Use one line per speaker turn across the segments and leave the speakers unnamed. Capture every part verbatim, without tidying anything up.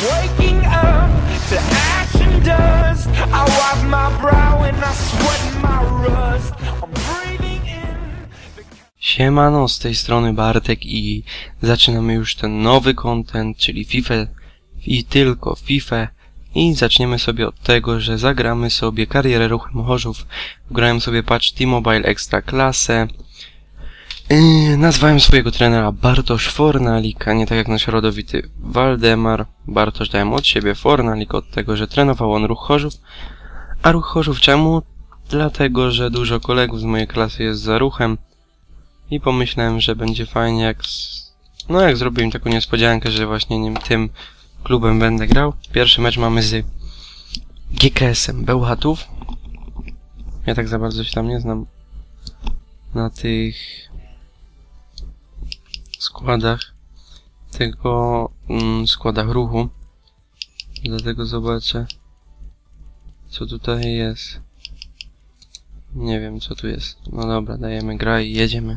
waking up to ash and dust. I wipe my brow and I sweat my rust. I'm breathing in.
Siemano, z tej strony Bartek i zaczynamy już ten nowy content, czyli FIFA i tylko FIFA. I zaczniemy sobie od tego, że zagramy sobie karierę Ruchem Chorzów. Grałem sobie patch T-Mobile Ekstraklasę. Yy, nazwałem swojego trenera Bartosz Fornalik, a nie tak jak nasz rodowity Waldemar. Bartosz dałem od siebie, Fornalik od tego, że trenował on Ruch Chorzów. A Ruch Chorzów czemu? Dlatego, że dużo kolegów z mojej klasy jest za Ruchem. I pomyślałem, że będzie fajnie jak... Z... No jak zrobiłem taką niespodziankę, że właśnie nim, tym klubem będę grał. Pierwszy mecz mamy z G K S-em Bełchatów. Ja tak za bardzo się tam nie znam na tych składach tego mm, składach ruchu. Dlatego zobaczę, co tutaj jest. Nie wiem, co tu jest. No dobra, dajemy gra i jedziemy.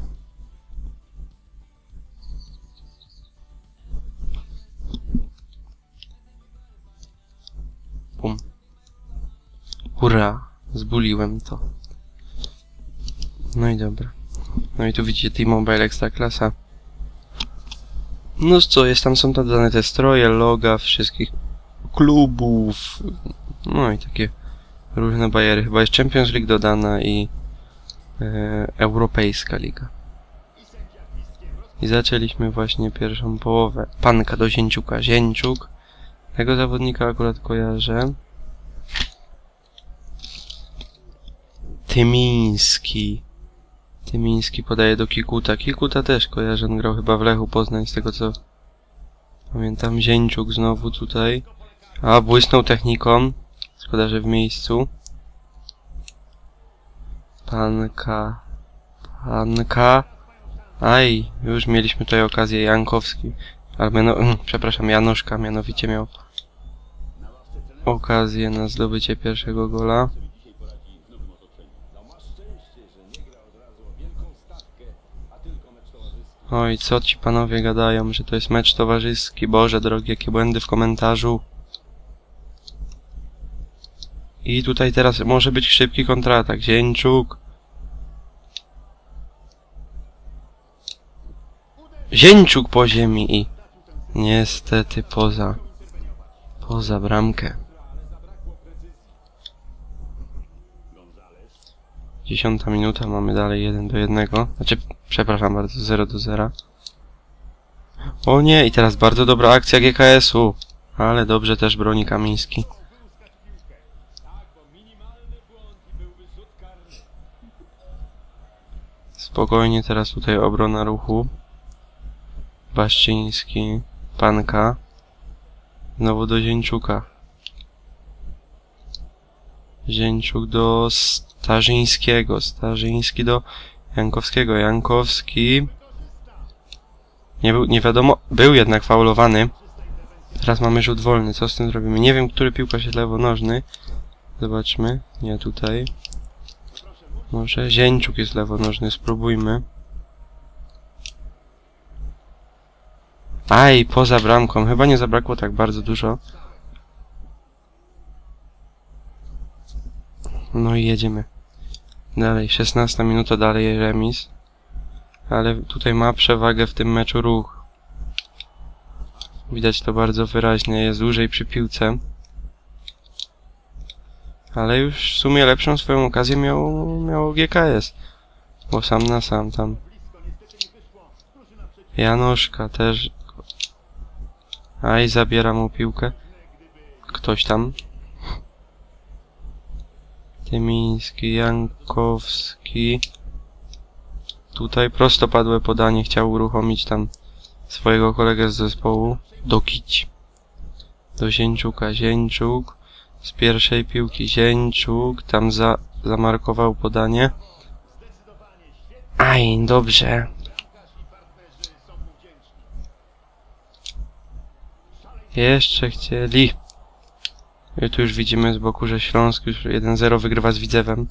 Pum. Hurra! Zbuliłem to. No i dobra. No i tu widzicie T-Mobile Ekstraklasa. No co, jest tam, są tam dane te stroje, loga wszystkich klubów. No i takie różne bajery. Chyba jest Champions League dodana i e, Europejska Liga. I zaczęliśmy właśnie pierwszą połowę. Panka do Zięciuka. Zięciuk. Tego zawodnika akurat kojarzę. Tymiński. Tymiński podaje do Kikuta. Kikuta też kojarzę. On grał chyba w Lechu Poznań, z tego co pamiętam. Zięciuk znowu tutaj. A, błysnął techniką. Szkoda, że w miejscu. Panka. Panka. Aj, już mieliśmy tutaj okazję. Jankowski. Albo, no, przepraszam, Januszka mianowicie miał okazję na zdobycie pierwszego gola. Oj, co ci panowie gadają, że to jest mecz towarzyski. Boże drogi, jakie błędy w komentarzu. I tutaj teraz może być szybki kontratak. Zięciuk. Zięciuk po ziemi i niestety poza poza bramkę. Dziesiąta minuta, mamy dalej jeden do jednego. Znaczy, przepraszam bardzo, zero do zera. O nie, i teraz bardzo dobra akcja G K S-u. Ale dobrze też broni Kamiński. Spokojnie teraz tutaj obrona Ruchu. Baszczyński, Panka. Znowu do Zięciuka. Zięciuk do Starzyńskiego. Starzyński do Jankowskiego. Jankowski. Nie był, nie wiadomo, był jednak faulowany. Teraz mamy rzut wolny. Co z tym zrobimy? Nie wiem, który piłkarz jest lewonożny. Zobaczmy. Nie tutaj. Może Zięciuk jest lewonożny. Spróbujmy. Aj, poza bramką. Chyba nie zabrakło tak bardzo dużo. No i jedziemy. Dalej, szesnasta minuta, dalej remis. Ale tutaj ma przewagę w tym meczu Ruch. Widać to bardzo wyraźnie. Jest dłużej przy piłce. Ale już w sumie lepszą swoją okazję miał, miał G K S. Bo sam na sam tam. Januszka też. Aj, zabiera mu piłkę. Ktoś tam. Tymiński, Jankowski. Tutaj prostopadłe podanie. Chciał uruchomić tam swojego kolegę z zespołu. Dokić. Do Zięciuka. Zięciuk. Z pierwszej piłki Zięciuk. Tam za, zamarkował podanie. Aj, dobrze. Jeszcze chcieli. I tu już widzimy z boku, że Śląsk już jeden zero wygrywa z Widzewem.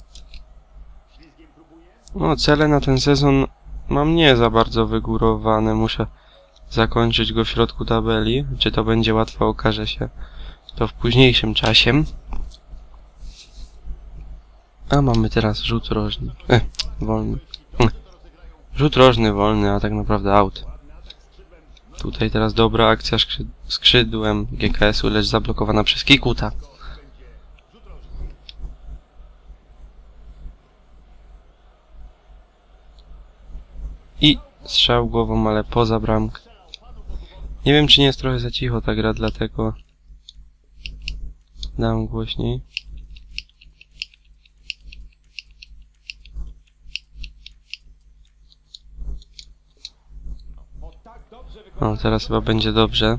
No, cele na ten sezon mam nie za bardzo wygórowane. Muszę zakończyć go w środku tabeli. Czy to będzie łatwo, okaże się to w późniejszym czasie. A mamy teraz rzut rożny. Eh, wolny. Hm. Rzut rożny, wolny, a tak naprawdę out. Tutaj teraz dobra akcja skrzyd skrzydłem G K S-u, lecz zablokowana przez Kikuta. I strzał głową, ale poza bramkę. Nie wiem, czy nie jest trochę za cicho ta gra, dlatego dam głośniej. O, teraz chyba będzie dobrze.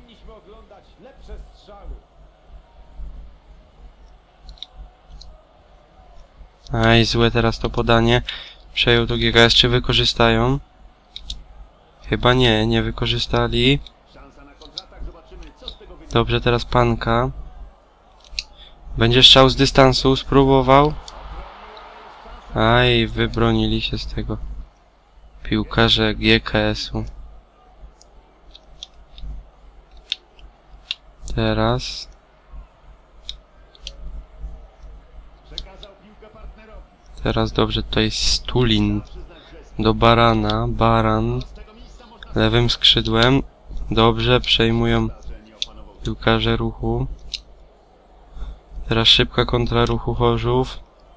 Aj, złe teraz to podanie. Przejął to G K S, czy wykorzystają? Chyba nie, nie wykorzystali. Dobrze, teraz Panka. Będzie strzał z dystansu, spróbował. Aj, wybronili się z tego piłkarze G K S-u. Teraz Teraz dobrze, tutaj Stulin do Barana. Baran lewym skrzydłem. Dobrze, przejmują piłkarze Ruchu. Teraz szybka kontra Ruchu Chorzów.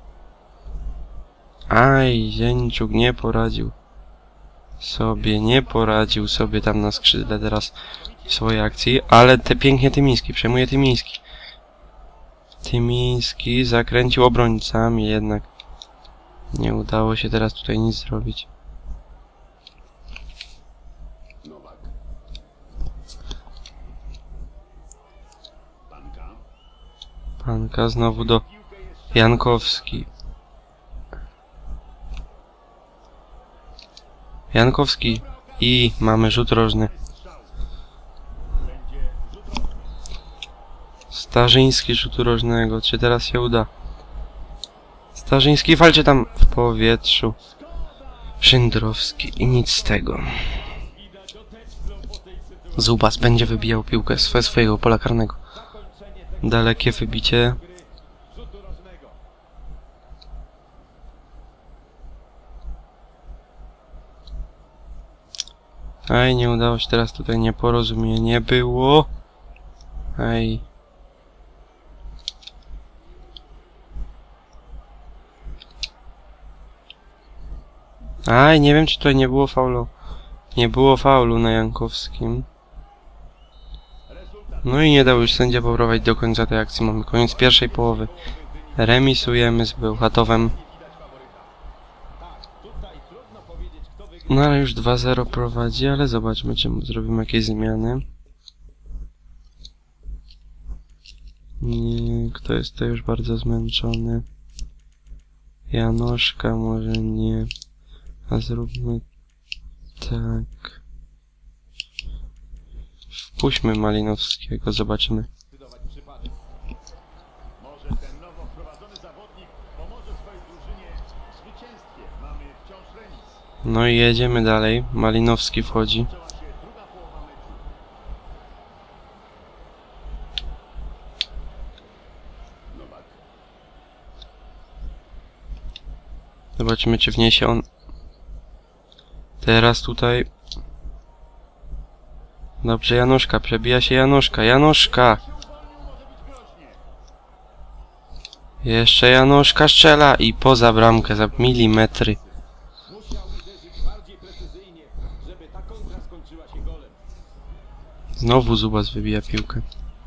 Aj, Zięciuk nie poradził sobie, nie poradził sobie tam na skrzydle teraz w swojej akcji, ale te pięknie Tymiński, przejmuje Tymiński. Tymiński zakręcił obrońcami, jednak nie udało się teraz tutaj nic zrobić. Panka znowu do Jankowski. Jankowski i mamy rzut rożny. Starzyński rzutu rożnego. Czy teraz się uda? Starzyński walczy tam w powietrzu. Szyndrowski i nic z tego. Zubas będzie wybijał piłkę ze swojego pola karnego. Dalekie wybicie. Aj, nie udało się teraz tutaj, nieporozumienie było. Aj. Aj, nie wiem, czy tutaj nie było faulu. Nie było faulu na Jankowskim. No i nie dał już sędzia poprowadzić do końca tej akcji. Mamy koniec pierwszej połowy. Remisujemy z Bełchatowem. No ale już dwa zero prowadzi, ale zobaczmy, czy zrobimy jakieś zmiany. Nie, kto jest tutaj już bardzo zmęczony? Janoszka może nie. A zróbmy tak. Wpuśćmy Malinowskiego, zobaczymy. No i jedziemy dalej. Malinowski wchodzi. Zobaczymy, czy wniesie on. Teraz tutaj. Dobrze, Januszka. Przebija się Januszka. Januszka! Jeszcze Januszka strzela i poza bramkę za milimetry. Znowu Zubas wybija piłkę.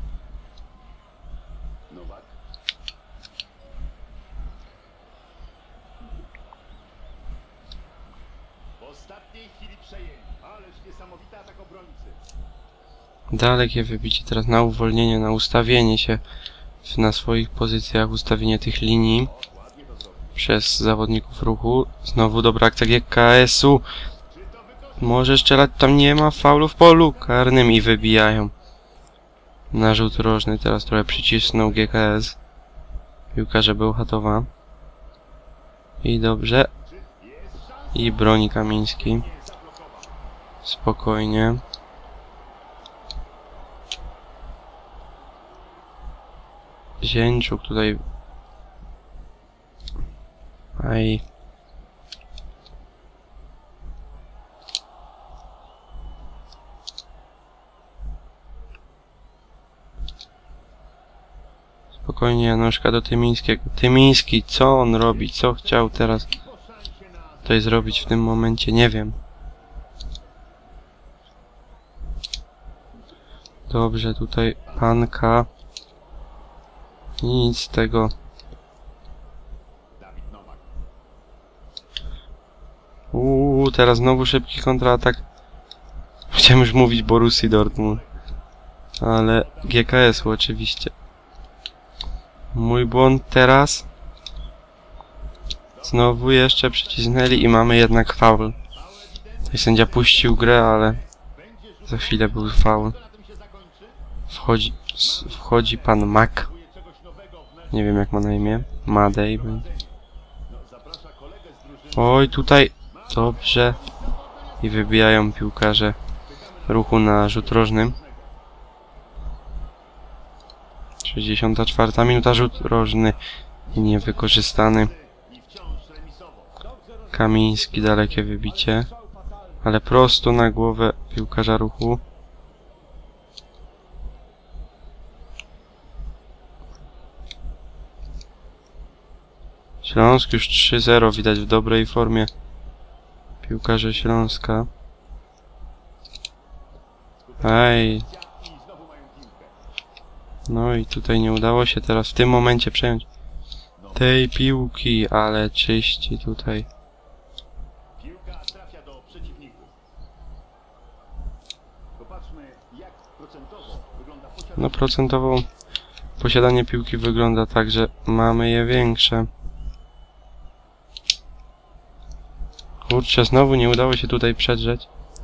Dalekie wybicie teraz na uwolnienie, na ustawienie się na swoich pozycjach, ustawienie tych linii przez zawodników Ruchu. Znowu dobra akcja G K S-u. Może strzelać, tam nie ma faulu w polu karnym i wybijają. Na rzut rożny teraz trochę przycisnął G K S. Piłkarze Bełchatowa. I dobrze. I broni Kamiński. Spokojnie. Zięciuk tutaj. Aj. Spokojnie, Janoszka do Tymińskiego. Tymiński, co on robi? Co chciał teraz tutaj zrobić w tym momencie? Nie wiem. Dobrze, tutaj Panka. Nic z tego. Uuu, teraz znowu szybki kontratak. Chciałem już mówić Borussii Dortmund. Ale G K S-u oczywiście. Mój błąd teraz. Znowu jeszcze przycisnęli i mamy jednak faul. Tutaj sędzia puścił grę, ale za chwilę był faul. Wchodzi, wchodzi pan Mac. Nie wiem jak ma na imię. Madej. Oj, tutaj. Dobrze. I wybijają piłkarze Ruchu na rzut rożny. sześćdziesiąta czwarta minuta, rzut rożny i niewykorzystany. Kamiński, dalekie wybicie. Ale prosto na głowę piłkarza Ruchu. Śląsk już trzy zero, widać w dobrej formie piłkarze Śląska. Ej. No i tutaj nie udało się teraz w tym momencie przejąć tej piłki, ale czyści tutaj. No procentowo posiadanie piłki wygląda tak, że mamy je większe. Kurczę, znowu nie udało się tutaj przedrzeć.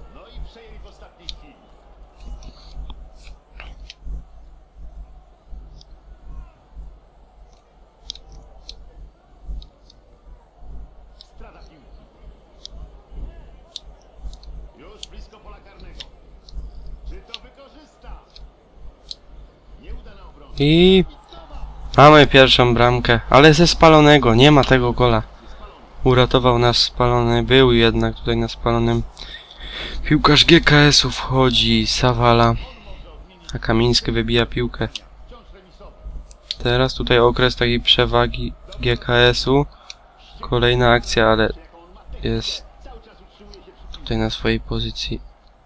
I mamy pierwszą bramkę, ale ze spalonego, nie ma tego gola. Uratował nas spalony, był jednak tutaj na spalonym. Piłkarz G K S-u wchodzi, Sawala, a Kamiński wybija piłkę. Teraz tutaj okres takiej przewagi G K S-u. Kolejna akcja, ale jest tutaj na swojej pozycji.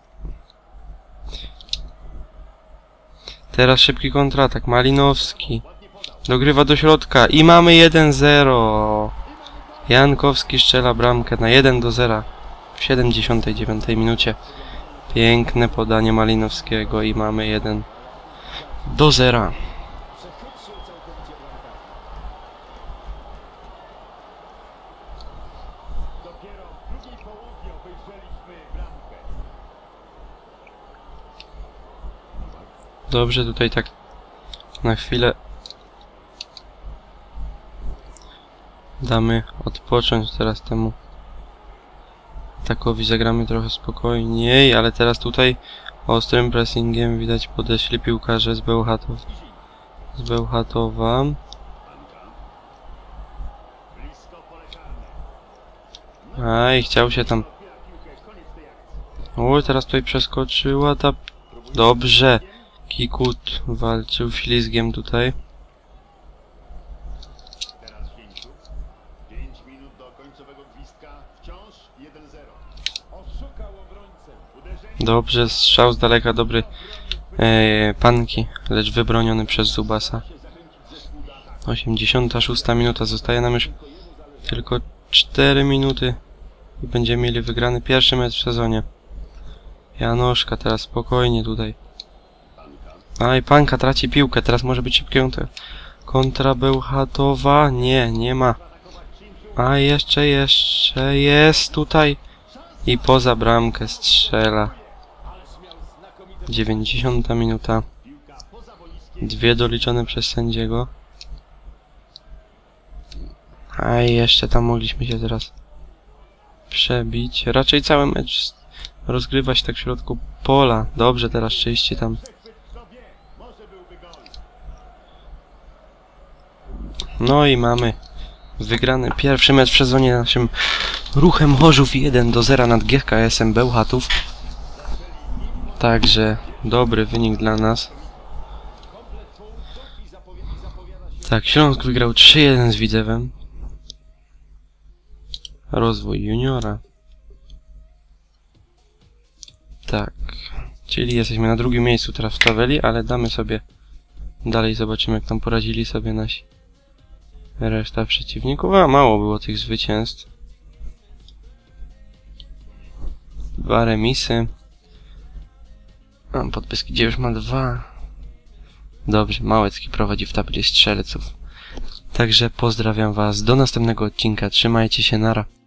Teraz szybki kontratak, Malinowski dogrywa do środka i mamy jeden zero. Jankowski strzela bramkę na jeden do zera w siedemdziesiątej dziewiątej minucie. Piękne podanie Malinowskiego i mamy jeden do zera. Dobrze, tutaj tak na chwilę damy odpocząć teraz temu atakowi, zagramy trochę spokojniej, ale teraz tutaj ostrym pressingiem widać podeszli piłkarze z Bełchatowa. Z Bełchatowa. Aj, chciał się tam. Oj, teraz tutaj przeskoczyła ta. Dobrze. Kikut walczył ślizgiem tutaj. Dobrze, strzał z daleka, dobry e, Panki, lecz wybroniony przez Zubasa. osiemdziesiąta szósta minuta, zostaje nam już tylko cztery minuty i będziemy mieli wygrany pierwszy mecz w sezonie. Janoszka teraz spokojnie tutaj. Aj, Panka traci piłkę, teraz może być szybki kontra. Kontra Bełchatowa, nie, nie ma. A jeszcze, jeszcze jest tutaj i poza bramkę strzela. dziewięćdziesiąta minuta. Dwie doliczone przez sędziego. A jeszcze tam mogliśmy się teraz przebić. Raczej cały mecz rozgrywać tak w środku pola. Dobrze, teraz czyści tam. No i mamy wygrany pierwszy mecz w sezonie naszym Ruchem Chorzów jeden do zera nad G K S-em Bełchatów. Także dobry wynik dla nas. Tak, Śląsk wygrał trzy jeden z Widzewem. Rozwój juniora. Tak, czyli jesteśmy na drugim miejscu teraz w tabeli, ale damy sobie dalej, zobaczymy jak tam poradzili sobie nasi reszta przeciwników. A mało było tych zwycięstw. Dwa remisy. A Podbeskidzie już ma dwa. Dobrze, Małecki prowadzi w tabeli strzelców. Także pozdrawiam was do następnego odcinka. Trzymajcie się, nara.